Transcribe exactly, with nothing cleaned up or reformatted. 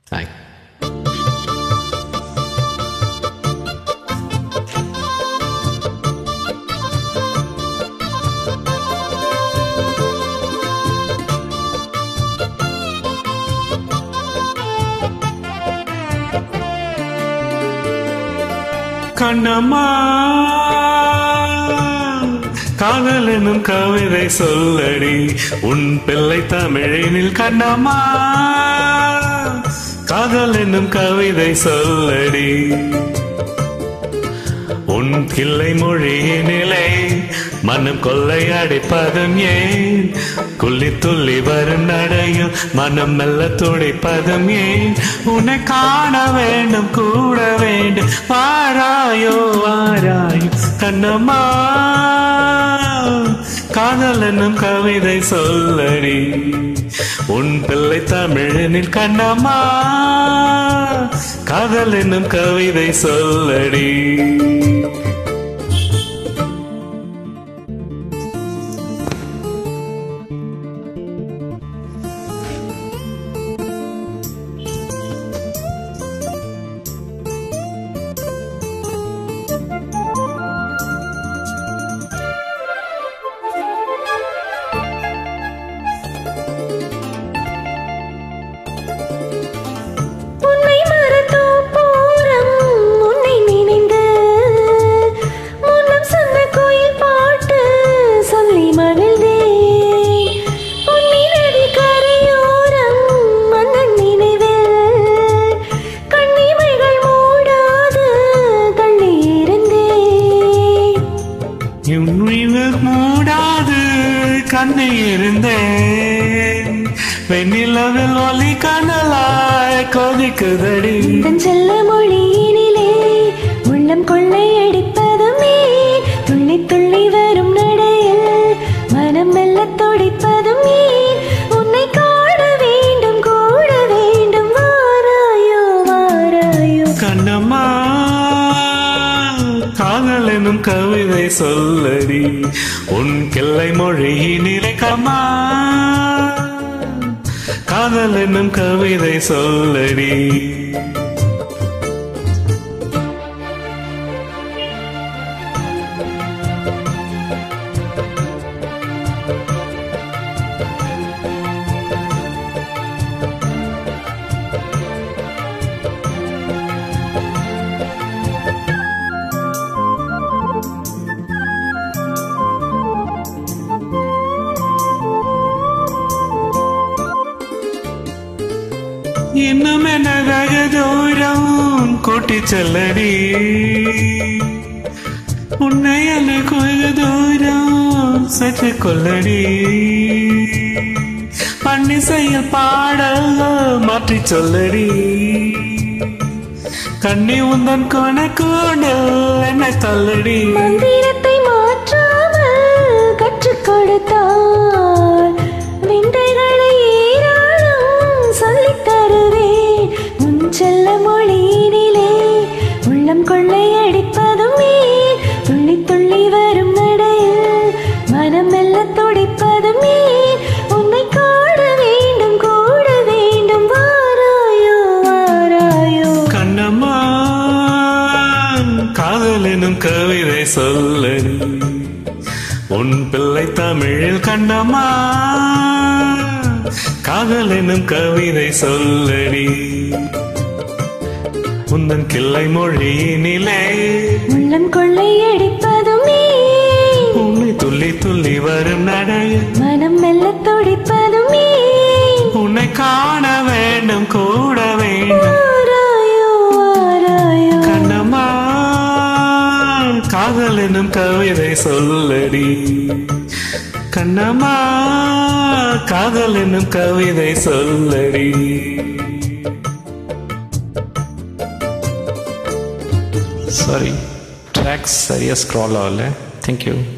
Hi. Kannamma காதல் என்னும் கவிதை சொல்லடி உன் பிள்ளை தமிழினில். கண்ணம்மா காதல் என்னும் கவிதை சொல்லடி உன் கிள்ளை மொழியினிலே மனம் கொள்ளை அடிப்பதும் ஏன்? குள்ளி துள்ளி வரும் நடையும் மனம் மெல்ல துடிப்பதும் ஏன்? உன்னை காண வேண்டும் கூட வேண்டும் வாராயோ வாராயோ. கண்ணம்மா காதல் என்னும் கவிதை சொல்லடி உன் பிள்ளை தமிழனில். கண்ணம்மா காதல் என்னும் கவிதை சொல்லடி. மூடாது கண்ணை இருந்தேன் வெண்ணிலவில் ஒலி கனலாய் கொதிக்குதடி. செல்ல மொழியினிலே உள்ளம் கொள்ளை அடிப்பதுமே துள்ளி துள்ளி வரும் நடையில் மனம் மெல்ல துடிப்பதுமே. உன்னை காண வேண்டும் கூட வேண்டும் வாராயோ வாராயோ. கண்ணம்மா காதல் எனும் கவிதை சொல்லடி உன் கிள்ளை மொழியினிலே. கம்மா காதல் எனும் கவிதை சொல்லடி. இன்னும் என்ன ரக தூரம் கூட்டி செல்லடி உன்னை எனக்கு தூரம் சற்று கொள்ளடி. பண்ணி செய்ய பாடல் மாற்றி சொல்லடி கண்ணி உந்தன் கணக்கூடல் என்னை தள்ளடி. மந்திரத்தை மாற்றாமல் கற்றுக் கொடுத்தால் விந்தைகளை ஏராளம் சொல்லித் தருவேன். உன் செல்ல மொழியினிலே உள்ளம் கொள்ளை அடிப்பதுமே துள்ளி துள்ளி வரும் நடையில் மனம் மெல்ல துடிப்பதுமே. உன்னை காண வேண்டும் கூட வேண்டும் வாராயோ வாராயோ. கண்ணம்மா காதல் எனும் கவிதை சொல்லடி உன் பிள்ளை தமிழில். கண்ணம்மா காதல் எனும் கவிதை சொல்லடி உந்தன் கிள்ளை மொழியினிலே உள்ளம் கொள்ளை அடிப்பதுமே உன்னை துள்ளி துள்ளி வரும் நடையில் மனம் மெல்ல துடிப்பதுமே. உன்னை காண வேண்டும் கூட வேண்டும் வாராயோ வாராயோ. கண்ணம்மா காதல் எனும் கவிதை சொல்லடி. கண்ணம்மா காதல் எனும் கவிதை சொல்லடி. Sorry, tracks சரியா scroll ஆகல. Thank you.